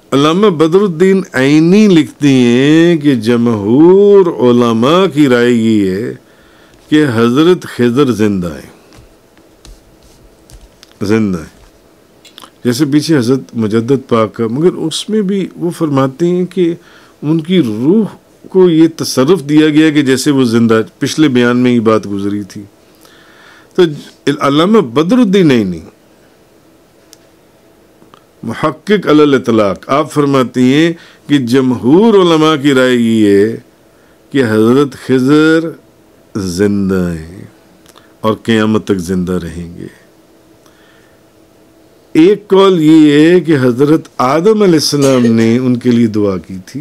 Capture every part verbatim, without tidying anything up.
علامہ بدر الدین عینی لکھتی ہیں کہ جمہور علماء کی رائے یہ ہے کہ حضرت خضر زندہ ہیں، زندہ ہیں، جیسے پیچھے حضرت مجدد پاک کا، مگر اس میں بھی وہ فرماتے ہیں کہ ان کی روح کو یہ تصرف دیا گیا کہ جیسے وہ زندہ، پچھلے بیان میں یہ بات گزری تھی۔ تو علامہ بدر الدین عینی محقق علی الاطلاق آپ فرماتی ہیں کہ جمہور علماء کی رائے یہ ہے کہ حضرت خضر زندہ ہیں اور قیامت تک زندہ رہیں گے۔ ایک قول یہ ہے کہ حضرت آدم علیہ السلام نے ان کے لیے دعا کی تھی،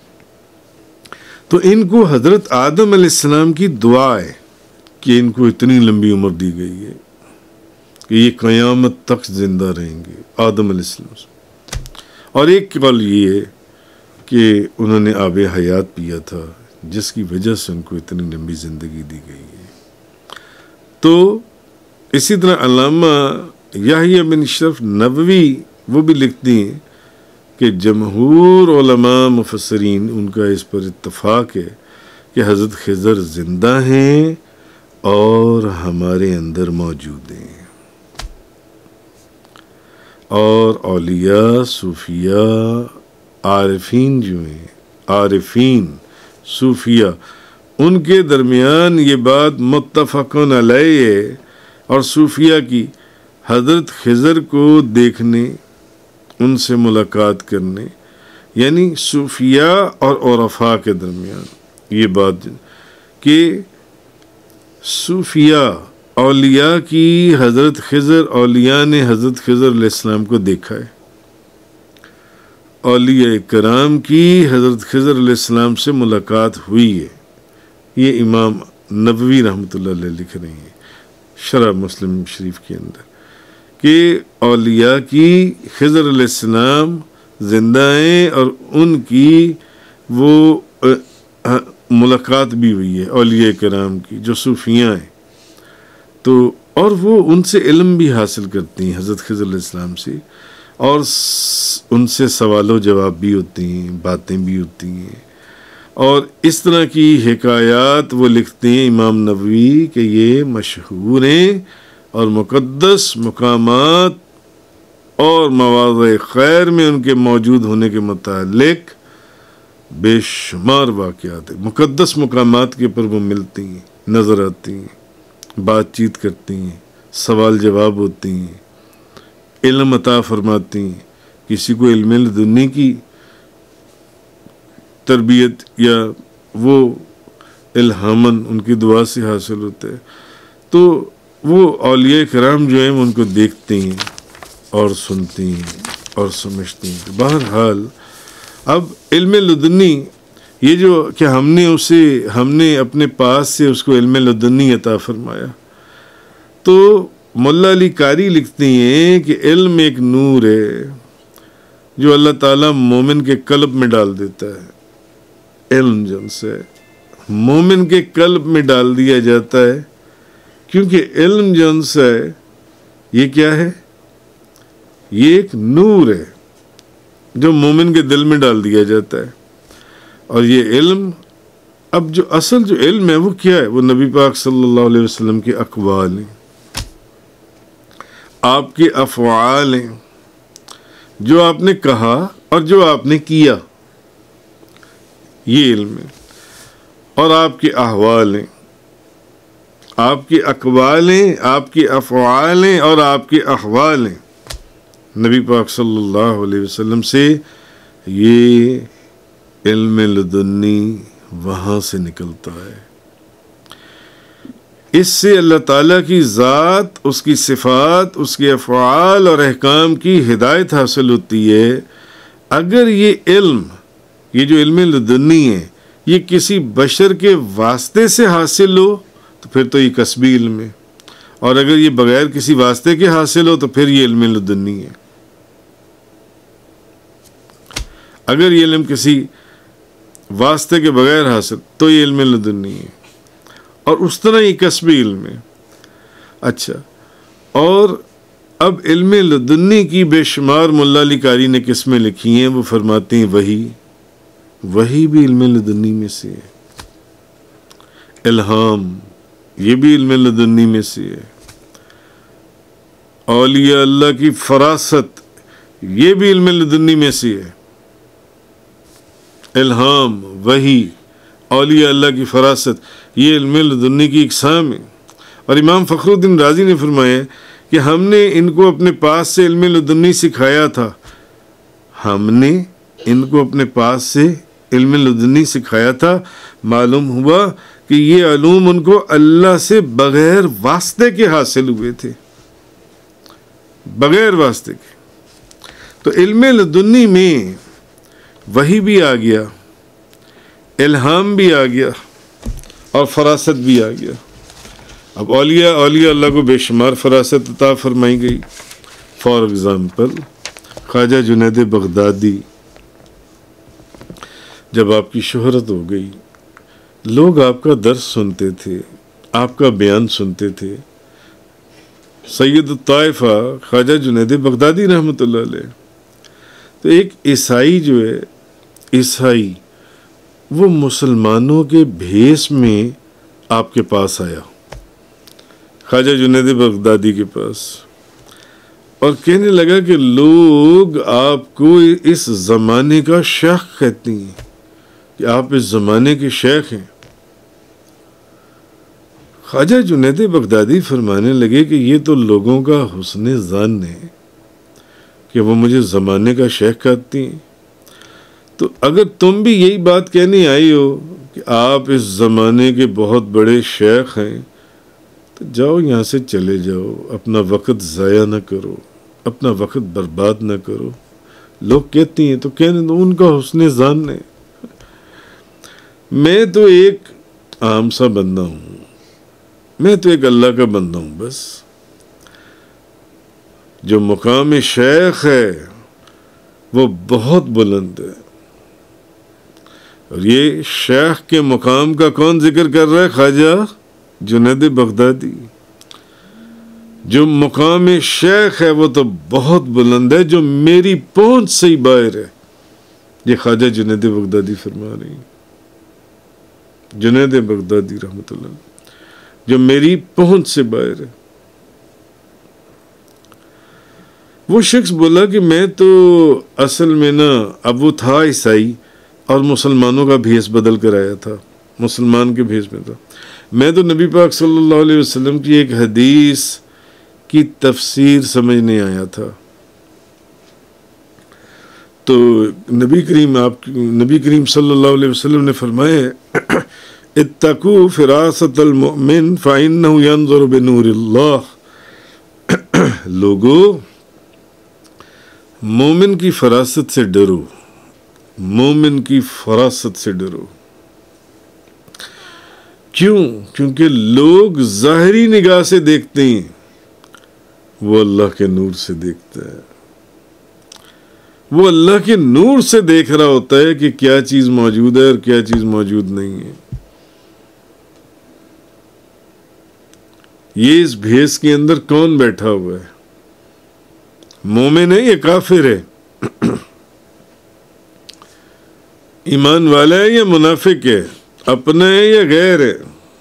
تو ان کو حضرت آدم علیہ السلام کی دعا ہے کہ ان کو اتنی لمبی عمر دی گئی ہے کہ یہ قیامت تک زندہ رہیں گے، آدم علیہ السلام سے۔ اور ایک قول یہ ہے کہ انہوں نے آب حیات پیا تھا جس کی وجہ سے ان کو اتنی لمبی زندگی دی گئی ہے۔ تو اسی طرح علامہ یحییٰ بن شرف نووی وہ بھی لکھتی ہیں کہ جمہور علماء مفسرین ان کا اس پر اتفاق ہے کہ حضرت خضر زندہ ہیں اور ہمارے اندر موجود ہیں، اور اولیاء، صوفیاء، عارفین جو ہیں، عارفین صوفیاء، ان کے درمیان یہ بات متفقن علیہ ہے، اور صوفیاء کی حضرت خضر کو دیکھنے، ان سے ملاقات کرنے، یعنی صوفیاء اور عرفاء کے درمیان یہ بات کہ صوفیاء اولیاء کی حضرت خضر، اولیاء نے حضرت خضر علیہ السلام کو دیکھا ہے، اولیاء کرام کی حضرت خضر علیہ السلام سے ملاقات ہوئی ہے۔ یہ امام نووی رحمۃ اللہ علیہ لکھ رہے ہیں شرح مسلم شریف کے اندر کہ اولیاء کی خضر علیہ السلام زندہ ہیں اور ان کی وہ ملاقات بھی ہوئی ہے اولیاء کرام کی جو صوفیاء ہیں، تو اور وہ ان سے علم بھی حاصل کرتی ہیں حضرت خضر علیہ السلام سے، اور ان سے سوال و جواب بھی ہوتی ہیں، باتیں بھی ہوتی ہیں، اور اس طرح کی حکایات وہ لکھتے ہیں امام نووی کہ یہ مشہور ہیں، اور مقدس مقامات اور مواضع خیر میں ان کے موجود ہونے کے متعلق بے شمار واقعات ہیں، مقدس مقامات کے پر وہ ملتی ہیں، نظر آتی ہیں، بات چیت کرتی ہیں، سوال جواب ہوتی ہیں، علم عطا فرماتی ہیں، کسی کو علم لدنی کی تربیت یا وہ الہامن ان کی دعا سے حاصل ہوتا ہے، تو وہ اولیاء کرام جو ہیں ان کو دیکھتے ہیں اور سنتے ہیں اور سمجھتے ہیں۔ بہرحال اب علم لدنی یہ جو کہ ہم نے اسے ہم نے اپنے پاس سے اس کو علم لدنی عطا فرمایا، تو مولا علی قاری لکھتے ہیں کہ علم ایک نور ہے جو اللہ تعالیٰ مومن کے قلب میں ڈال دیتا ہے، علم جن سے مومن کے قلب میں ڈال دیا جاتا ہے، کیونکہ علم جن سے یہ کیا ہے، یہ ایک نور ہے جو مومن کے دل میں ڈال دیا جاتا ہے، اور یہ علم اب جو اصل جو علم ہے وہ کیا ہے، وہ نبی پاک صلی اللہ علیہ وسلم کے اقوال ہیں، آپ کے افعال ہیں، جو آپ نے کہا اور جو آپ نے کیا، یہ علم ہے، اور آپ کے احوال ہیں، آپ کے اقوال ہیں، آپ کے افعال ہیں اور آپ کے احوال ہیں، نبی پاک صلی اللہ علیہ وسلم سے یہ علم لدنی وہاں سے نکلتا ہے۔ اس سے اللہ تعالیٰ کی ذات، اس کی صفات، اس کے افعال اور احکام کی ہدایت حاصل ہوتی ہے۔ اگر یہ علم، یہ جو علم لدنی ہے، یہ کسی بشر کے واسطے سے حاصل ہو تو پھر تو یہ کسبی علم ہے، اور اگر یہ بغیر کسی واسطے کے حاصل ہو تو پھر یہ علم لدنی ہے۔ اگر یہ علم کسی واسطے کے بغیر حاصل تو یہ علم لدنی ہے، اور اس طرح یہ کسبی علم ہے۔ اچھا، اور اب علم لدنی کی بے شمار ملا علی قاری نے قسمیں لکھی ہیں. وہ فرماتے ہیں وحی وحی بھی علم لدنی میں سے ہے. الہام یہ بھی علم لدنی میں سے ہے. اولیاء اللہ کی فراست یہ بھی علم لدنی میں سے ہے. الہام وحی اولیاء اللہ کی فراست یہ علم لدنی کی اقسام ہے. اور امام فخر الدین رازی نے فرمایا کہ ہم نے ان کو اپنے پاس سے علم لدنی سکھایا تھا ہم نے ان کو اپنے پاس سے علم لدنی سکھایا تھا. معلوم ہوا کہ یہ علوم ان کو اللہ سے بغیر واسطے کے حاصل ہوئے تھے, بغیر واسطے کے. تو علم لدنی میں وحی بھی آ گیا, الہام بھی آ گیا اور فراست بھی آ گیا. اب اولیاء اولیاء اللہ کو بے شمار فراست عطا فرمائی گئی. For example Khwaja Junaid Baghdadi, جب آپ کی شہرت ہو گئی, لوگ آپ کا درس سنتے تھے, آپ کا بیان سنتے تھے. سید الطائفہ خواجہ جنید بغدادی رحمۃ اللہ علیہ. تو ایک عیسائی جو ہے, عیسائی وہ مسلمانوں کے بھیس میں آپ کے پاس آیا, خواجہ جنید بغدادی کے پاس, اور کہنے لگا کہ لوگ آپ کو اس زمانے کا شیخ کہتے ہیں, کہ آپ اس زمانے کے شیخ ہیں. خواجہ جنید بغدادی فرمانے لگے کہ یہ تو لوگوں کا حسن ظن ہے کہ وہ مجھے زمانے کا شیخ کہتے ہیں. تو اگر تم بھی یہی بات کہنے آئی ہو کہ آپ اس زمانے کے بہت بڑے شیخ ہیں, تو جاؤ یہاں سے چلے جاؤ, اپنا وقت ضائع نہ کرو, اپنا وقت برباد نہ کرو. لوگ کہتے ہیں تو کہنے دو, ان کا حسن ظن ہے. میں تو ایک عام سا بندہ ہوں, میں تو ایک اللہ کا بندہ ہوں بس. جو مقام شیخ ہے وہ بہت بلند ہے, اور یہ شیخ کے مقام کا کون ذکر کر رہا ہے؟ خواجہ جنید بغدادی. جو مقام شیخ ہے وہ تو بہت بلند ہے, جو میری پہنچ سے ہی باہر ہے. یہ خواجہ جنید بغدادی فرما رہی ہیں, جنید بغدادی رحمۃ اللہ, جو میری پہنچ سے باہر ہے. وہ شخص بولا کہ میں تو اصل میں نا, اب وہ تھا عیسائی اور مسلمانوں کا بھیس بدل کر آیا تھا, مسلمان کے بھیس میں تھا. میں تو نبی پاک صلی اللہ علیہ وسلم کی ایک حدیث کی تفسیر سمجھنے آیا تھا. تو نبی کریم آپ نبی کریم صلی اللہ علیہ وسلم نے فرمایا, اتقوا فراست المؤمن فإنه ينظر بنور اللہ. لوگو مومن کی فراست سے ڈرو, مومن کی فراست سے ڈرو. کیوں؟ کیونکہ لوگ ظاہری نگاہ سے دیکھتے ہیں, وہ اللہ کے نور سے دیکھتا ہے. وہ اللہ کے نور سے دیکھ رہا ہوتا ہے کہ کیا چیز موجود ہے اور کیا چیز موجود نہیں ہے. یہ اس بھیس کے اندر کون بیٹھا ہوا ہے؟ مومن ہے یا کافر ہے؟ ایمان والا ہے یا منافق ہے؟ اپنا ہے یا غیر ہے؟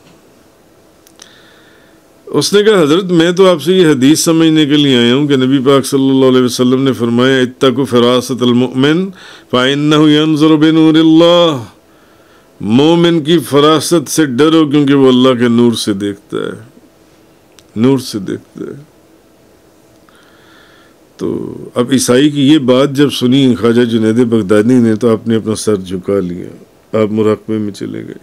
اس نے کہا حضرت میں تو آپ سے یہ حدیث سمجھنے کے لیے آیا ہوں کہ نبی پاک صلی اللہ علیہ وسلم نے فرمایا اتقوا فراست المؤمن فإنه ينظر بنور اللہ. مومن کی فراست سے ڈرو کیونکہ وہ اللہ کے نور سے دیکھتا ہے, نور سے دیکھتا ہے. تو اب عیسائی کی یہ بات جب سنی خواجہ جنید بغدادی نے تو آپ نے اپنا سر جھکا لیا, آپ مراقبے میں چلے گئے.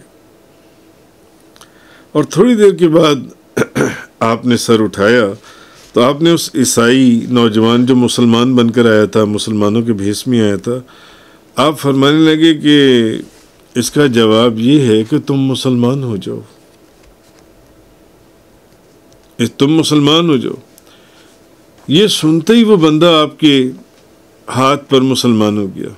اور تھوڑی دیر کے بعد آپ نے سر اٹھایا تو آپ نے اس عیسائی نوجوان جو مسلمان بن کر آیا تھا, مسلمانوں کے بھیس میں آیا تھا, آپ فرمانے لگے کہ اس کا جواب یہ ہے کہ تم مسلمان ہو جاؤ, تم مسلمان ہو جاؤ. یہ سنتے ہی وہ بندہ آپ کے ہاتھ پر مسلمان ہو گیا.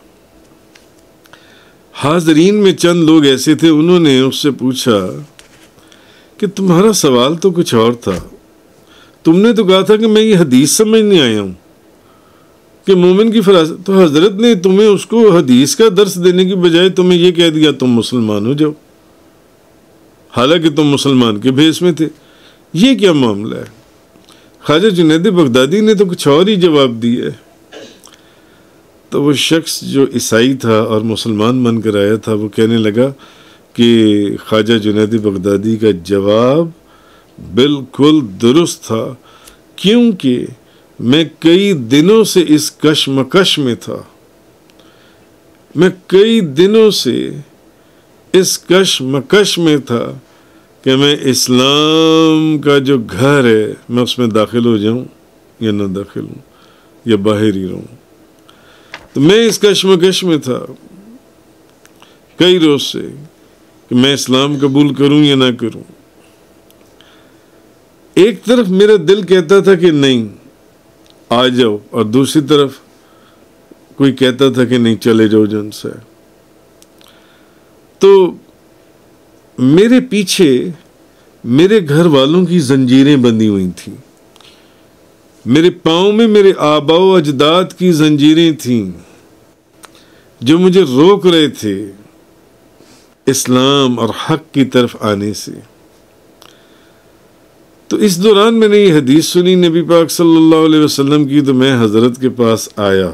حاضرین میں چند لوگ ایسے تھے, انہوں نے اس سے پوچھا کہ تمہارا سوال تو کچھ اور تھا, تم نے تو کہا تھا کہ میں یہ حدیث سمجھنے آیا ہوں کہ مومن کی فراست، تو حضرت نے تمہیں اس کو حدیث کا درس دینے کی بجائے تمہیں یہ کہہ دیا تم مسلمان ہو جاؤ، حالانکہ تم مسلمان کے بھیس میں تھے۔ یہ کیا معاملہ ہے؟ خواجہ جنید بغدادی نے تو کچھ اور ہی جواب دیا ہے۔ تو وہ شخص جو عیسائی تھا اور مسلمان بن کر آیا تھا، وہ کہنے لگا کہ خواجہ جنید بغدادی کا جواب بالکل درست تھا، کیونکہ میں کئی دنوں سے اس کشمکش میں تھا، میں کئی دنوں سے اس کشمکش میں تھا کہ میں اسلام کا جو گھر ہے میں اس میں داخل ہو جاؤں یا نہ داخل ہوں یا باہر ہی رہوں۔ تو میں اس کشمکش میں تھا کئی روز سے کہ میں اسلام قبول کروں یا نہ کروں۔ ایک طرف میرا دل کہتا تھا کہ نہیں آ جاؤ، اور دوسری طرف کوئی کہتا تھا کہ نہیں چلے جاؤ جن سے۔ تو میرے پیچھے میرے گھر والوں کی زنجیریں بندھی ہوئی تھیں، میرے پاؤں میں میرے آباء و اجداد کی زنجیریں تھیں جو مجھے روک رہے تھے اسلام اور حق کی طرف آنے سے۔ تو اس دوران میں نے یہ حدیث سنی نبی پاک صلی اللہ علیہ وسلم کی، تو میں حضرت کے پاس آیا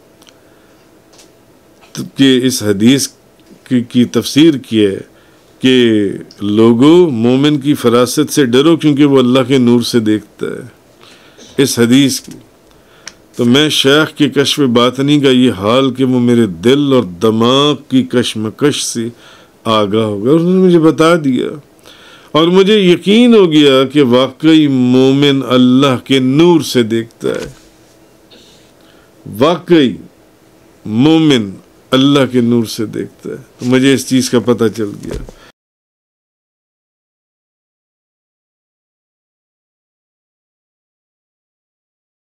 کہ اس حدیث کی, کی تفسیر کی ہے کہ لوگوں مومن کی فراست سے ڈرو کیونکہ وہ اللہ کے نور سے دیکھتا ہے، اس حدیث کی۔ تو میں شیخ کے کشف باطنی کا یہ حال کہ وہ میرے دل اور دماغ کی کشمکش سے آگاہ ہو گیا، اور انہوں نے مجھے بتا دیا، اور مجھے یقین ہو گیا کہ واقعی مومن اللہ کے نور سے دیکھتا ہے، واقعی مومن اللہ کے نور سے دیکھتا ہے۔ تو مجھے اس چیز کا پتہ چل گیا۔